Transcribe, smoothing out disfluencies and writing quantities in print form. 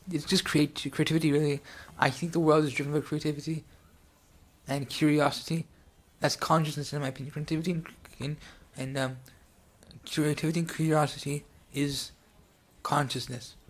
it's just creativity, really. I think the world is driven by creativity and curiosity. That's consciousness, in my opinion. And creativity and curiosity is consciousness.